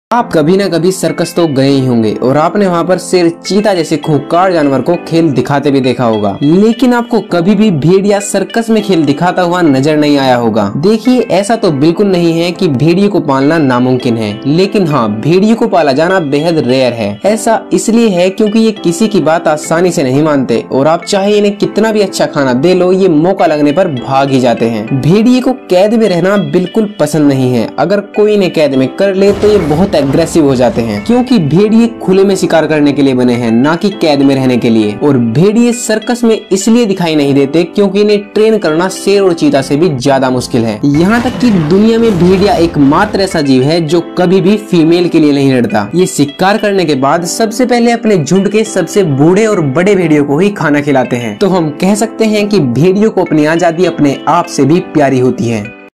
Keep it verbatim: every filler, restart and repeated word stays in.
आप कभी ना कभी सर्कस तो गए ही होंगे और आपने वहाँ पर शेर, चीता जैसे खूंखार जानवर को खेल दिखाते भी देखा होगा, लेकिन आपको कभी भी भेड़िया सर्कस में खेल दिखाता हुआ नजर नहीं आया होगा। देखिए, ऐसा तो बिल्कुल नहीं है कि भेड़िए को पालना नामुमकिन है, लेकिन हाँ, भेड़िए को पाला जाना बेहद रेयर है। ऐसा इसलिए है क्योंकि ये किसी की बात आसानी से नहीं मानते और आप चाहे इन्हें कितना भी अच्छा खाना दे लो, ये मौका लगने पर भाग ही जाते हैं। भेड़िए को कैद में रहना बिल्कुल पसंद नहीं है। अगर कोई इन्हें कैद में कर ले तो ये बहुत एग्रेसिव हो जाते हैं, क्योंकि भेड़िए खुले में शिकार करने के लिए बने हैं, ना कि कैद में रहने के लिए। और भेड़िए सर्कस में इसलिए दिखाई नहीं देते क्योंकि इन्हें ट्रेन करना शेर और चीता से भी ज्यादा मुश्किल है। यहाँ तक कि दुनिया में भेड़िया एकमात्र ऐसा जीव है जो कभी भी फीमेल के लिए नहीं लड़ता। ये शिकार करने के बाद सबसे पहले अपने झुंड के सबसे बूढ़े और बड़े भेड़ियों को ही खाना खिलाते हैं। तो हम कह सकते हैं कि भेड़ियों को अपनी आजादी अपने आप से भी प्यारी होती है।